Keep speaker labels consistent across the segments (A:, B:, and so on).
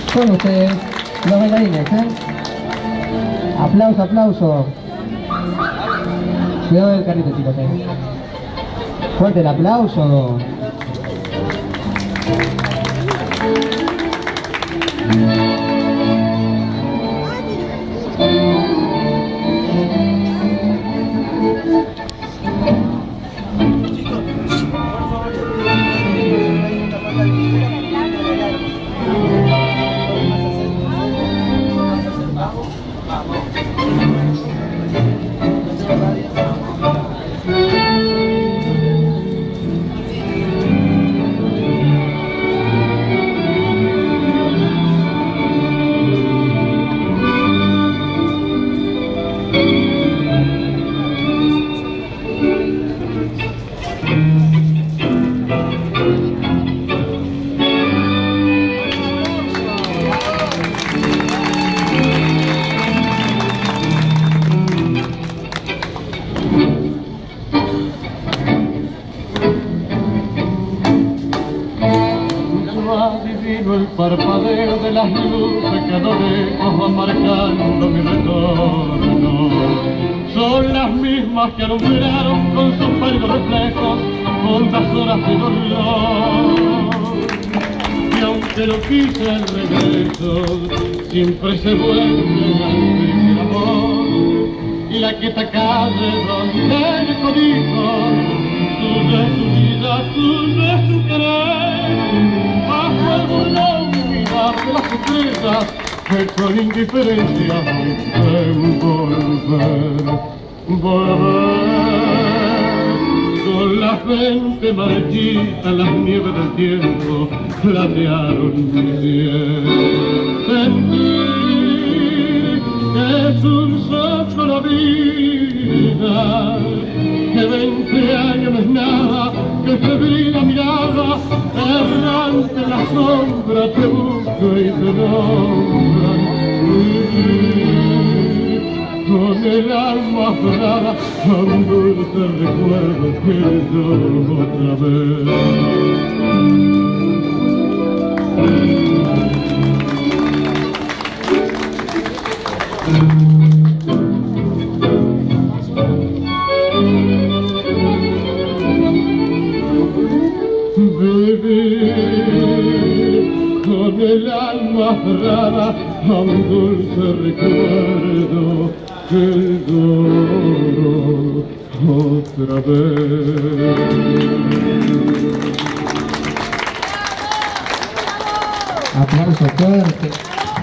A: Con ustedes, los bailarines, ¿eh? Aplauso, aplauso. Cuidado del carrito, chicos, ¿eh? Fuerte el aplauso.
B: El parpadeo de las luces que a lo lejos van marcando mi retorno. Son las mismas que alumbraron con sus pálidos reflejos hondas horas de dolor. Y aunque no quise el regreso, siempre se vuelve al amor. Y la quieta calle donde me codijo, tuya es su vida, tuya es su querer. Bajo el burlón mirar de las estrellas que con indiferencia pueden volver. Con la frente marchita las nieves del tiempo platearon mi piel. Sentí que es un soplo la vida, que 20 años no es nada, que febril la mirada, errante en la sombra te busco y te nombra. Con el alma aferrada a un dulce recuerdo que lloro otra vez. Con el alma aferrada a un dulce recuerdo que lloro otra vez.
A: Aplauso fuerte.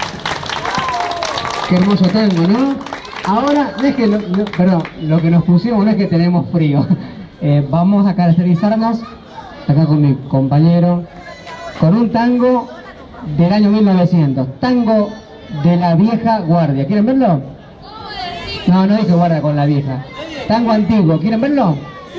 A: Qué hermoso tango, ¿no? Ahora, déjenlo, perdón, lo que nos pusimos no es que tenemos frío. Vamos a caracterizarnos, acá con mi compañero, con un tango del año 1900, tango de la vieja guardia. ¿Quieren verlo? No, no dije guardia con la vieja. Tango antiguo, ¿quieren verlo?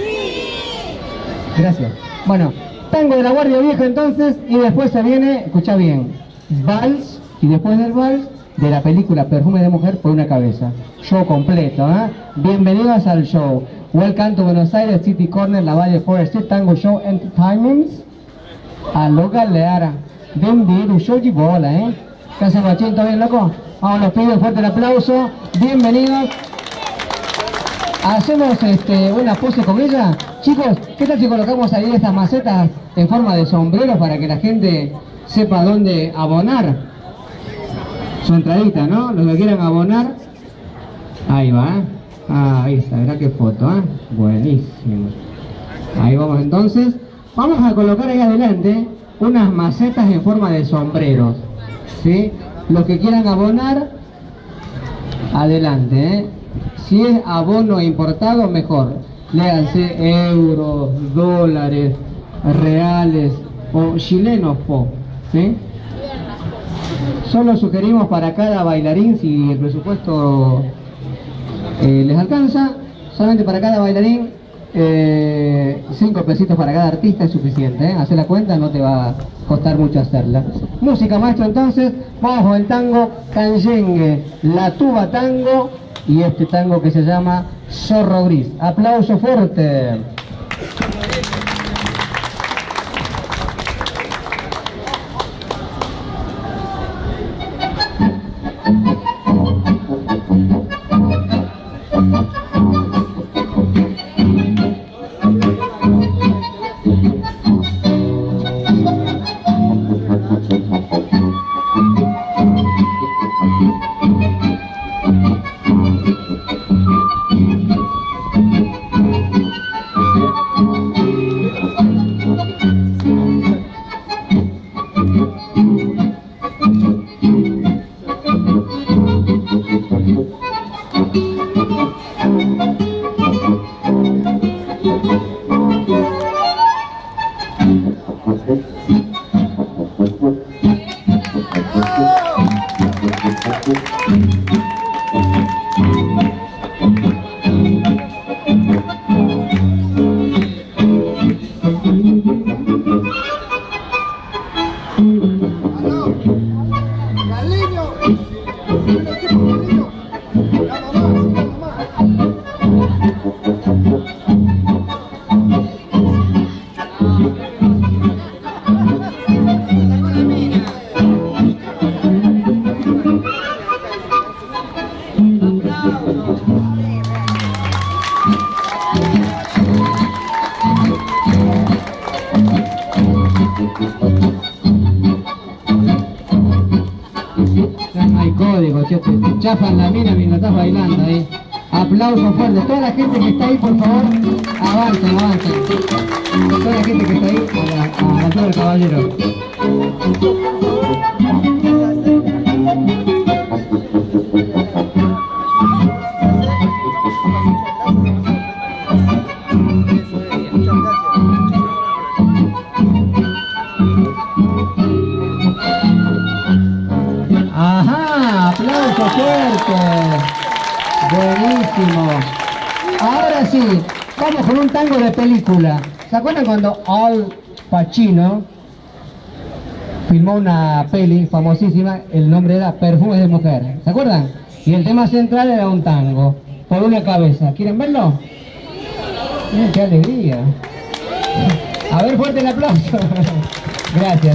A: Sí. Gracias. Bueno, tango de la guardia vieja entonces, y después se viene, escucha bien, vals, y después del vals, de la película Perfume de Mujer por una cabeza. Show completo, ¿eh? Bienvenidos al show. Welcome to Buenos Aires City Corner, La Valle Forest Tango Show Entertainment. A local Leara. Bienvenido, show y bola, ¿eh? ¿Qué hace Guachín? ¿Todo bien, loco? Vamos, los pido fuerte el aplauso. Bienvenidos. Hacemos una pose con ella. Chicos, ¿qué tal si colocamos ahí estas macetas en forma de sombrero para que la gente sepa dónde abonar su entradita, ¿no? Los que quieran abonar. Ahí va, ¿eh? Ah, ahí está, verá qué foto, ¿eh? Buenísimo. Ahí vamos entonces. Vamos a colocar ahí adelante unas macetas en forma de sombreros, ¿sí? Los que quieran abonar, adelante, ¿eh? Si es abono importado, mejor. Léanse euros, dólares, reales o chilenos, ¿sí? Solo sugerimos para cada bailarín, si el presupuesto les alcanza, solamente para cada bailarín 5 pesitos para cada artista es suficiente, ¿eh? Hacer la cuenta, no te va a costar mucho hacerla. Música, maestro, entonces vamos con el tango Canyengue, la tuba tango, y este tango que se llama Zorro Gris. Aplauso fuerte. loco, che, te chafan la mina mientras estás bailando ahí. Aplausos fuertes. Toda la gente que está ahí, por favor, avancen, avancen. Toda la gente que está ahí, a la altura del caballero. Ajá, aplausos fuertes. Buenísimo. Ahora sí, vamos con un tango de película. ¿Se acuerdan cuando Al Pacino filmó una peli famosísima? El nombre era Perfumes de Mujer. ¿Se acuerdan? Y el tema central era un tango, por una cabeza. ¿Quieren verlo? Miren qué alegría. A ver, fuerte el aplauso. Gracias,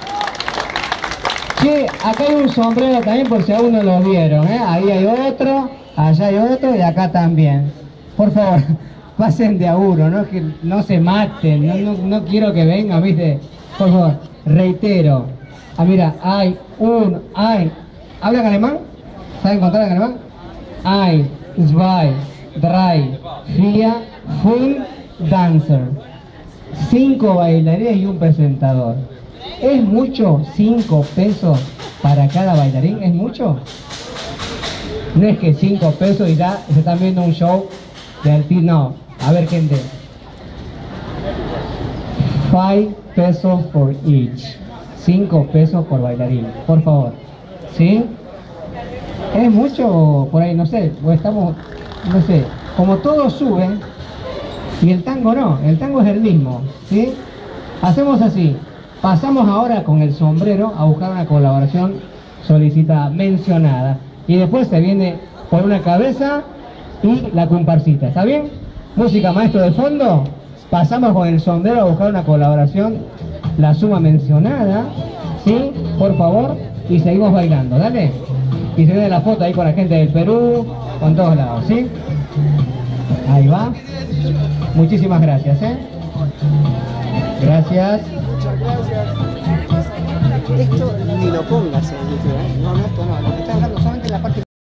A: Che, acá hay un sombrero también por si aún no lo vieron, Ahí hay otro, allá hay otro y acá también. Por favor, pasen de a uno, ¿no? Que no se maten, no quiero que vengan, ¿viste? Por favor, reitero. Ah, mira, ¿hablan alemán? ¿Saben contar en alemán? 1, 2, 3, 4, 5 dancer. 5 bailarines y un presentador. ¿Es mucho 5 pesos para cada bailarín? ¿Es mucho? No es que 5 pesos y ya se están viendo un show de altísimo. No, a ver gente. 5 pesos for each. 5 pesos por bailarín, por favor. ¿Sí? ¿Es mucho por ahí? No sé, o estamos, no sé. Como todo sube y el tango no, el tango es el mismo, ¿sí? Hacemos así. Pasamos ahora con el sombrero a buscar una colaboración solicitada, mencionada. Y después se viene por una cabeza y la comparsita. ¿Está bien? Música maestro de fondo. Pasamos con el sombrero a buscar una colaboración, la suma mencionada. ¿Sí? Por favor. Y seguimos bailando. Dale. Y se viene la foto ahí con la gente del Perú, con todos lados. ¿Sí? Ahí va. Muchísimas gracias, Gracias.
C: Esto ni lo pongas en YouTube, no, esto no, lo que está hablando solamente la parte